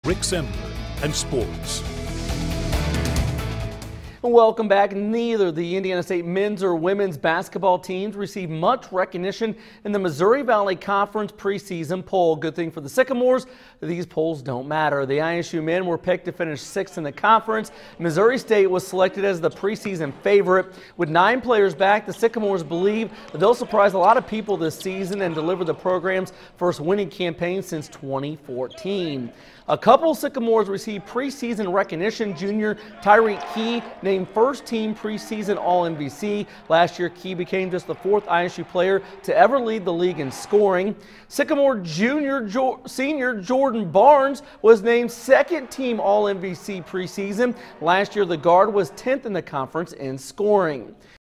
Rick Semler and sports. Welcome back. Neither the Indiana State men's or women's basketball teams received much recognition in the Missouri Valley Conference preseason poll. Good thing for the Sycamores, these polls don't matter. The ISU men were picked to finish 6th in the conference. Missouri State was selected as the preseason favorite. With 9 players back, the Sycamores believe that they'll surprise a lot of people this season and deliver the program's first winning campaign since 2014. A couple Sycamores received preseason recognition. Junior Tyreek Key named first team preseason All-MVC. Last year, Key became just the 4th ISU player to ever lead the league in scoring. Sycamore senior Jordan Barnes was named 2nd team All-MVC preseason. Last year, the guard was 10th in the conference in scoring.